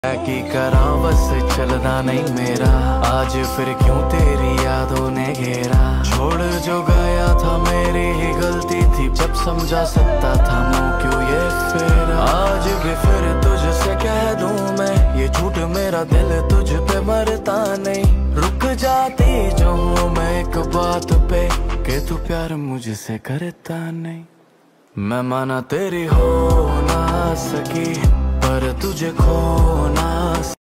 की करा बस चलना नहीं मेरा, आज फिर क्यों तेरी यादों ने घेरा। छोड़ जो गया था मेरी ही गलती थी, जब समझा सकता था मुँह क्यों ये फेरा। आज भी फिर तुझसे कह दूं मैं, ये झूठ मेरा दिल तुझ पे मरता नहीं। रुक जाती जो हूँ मैं एक बात पे, कि तू प्यार मुझसे करता नहीं। मैं माना तेरी हो ना सकी, पर तुझे खो ना